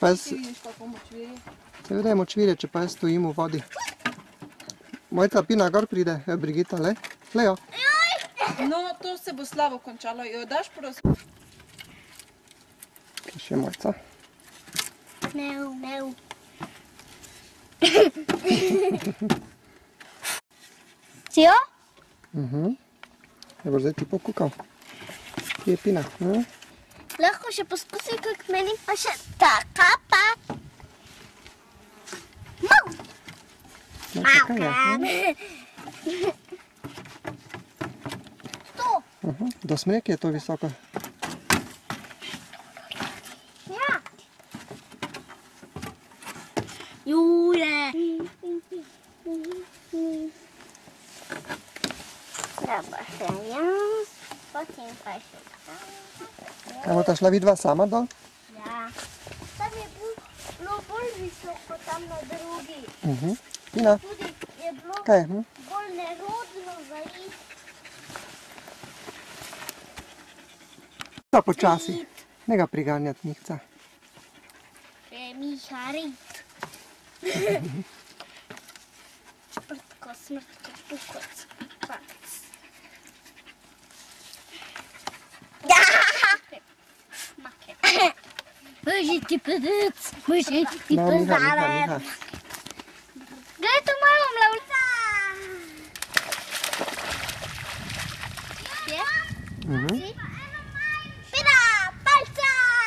pa jaz... Seveda je močvirje, če pa jaz stojim v vodi. Mojca, Pina, gor pride, Brigita, le. Lejo. No, to se bo slabo končalo. Jo daš prosim? Še Mojca. Mev, mev. Cijo? Je bo zdaj ti pokukal. Kje je Pina? Lahko še poskusi, kak meni pa še taka pa. Mau! To. Do smreke je to visoko. Ja. Jure. Dobro, še jaz. Potem pa še tam. Kaj bo ta šla vidva sama dol? Ja. Tam je bilo bolj visoko, tam na drugi. Pina, Tudi je bilo kaj je? bolj nerodno za iti. Da počasi. Ne ga priganjati, Mihca. Miha rit. Čprtko, smrtko, pukoc, pac. Božiti pedec, božiti No, Miha, Miha, pedalec. Miha. Glej, to malo mlavljica. Je? Pina, palca!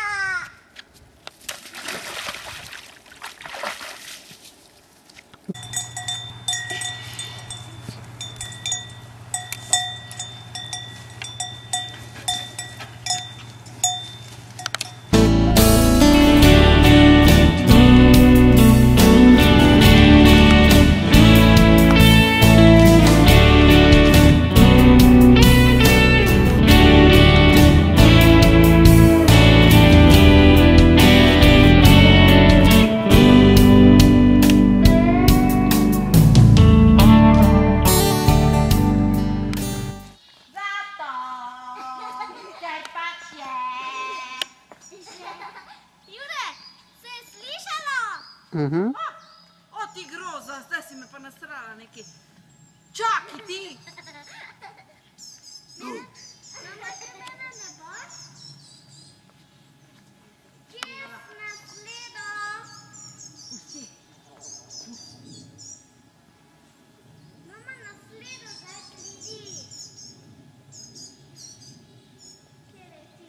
O, ti groza, zdaj si me pa nasrala neki. Čakaj ti! Mama, ti mene ne boš? Čez nasledo. Mama, nasledo zdaj pridi. Kjer je ti?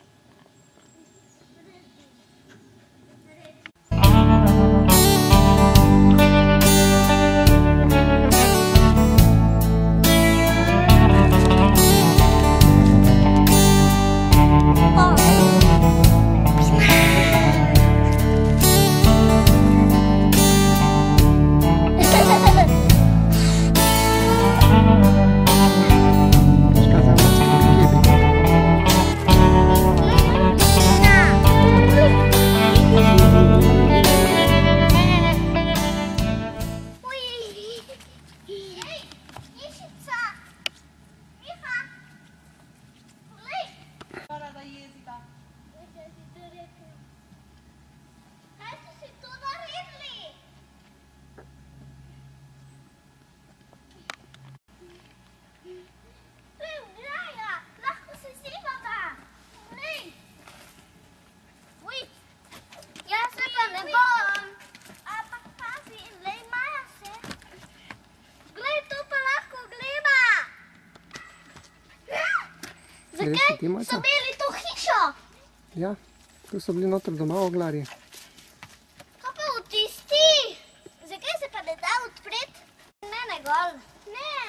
Zakaj so imeli to hišo? Ja, tu so bili noter doma oglarji. Kaj pa v tisti? Zakaj se pa ne da odpreti? Ne, ne gol. Ne.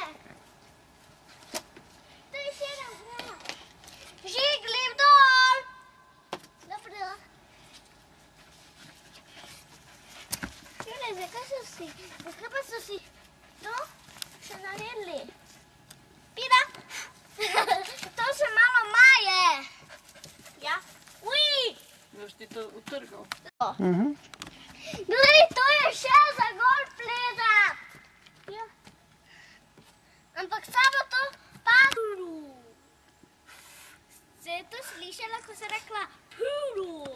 To je še ena zgrada. Žig, lep dol. Dobro. Jure, zakaj pa so si to še naredili? Pina? To še malo maje. Ja. Uj! Boš ti to utrgal. Glej, to je še za gol pledat. Ja. Ampak samo to paduru. Se je to slišala, ko se rekla puru?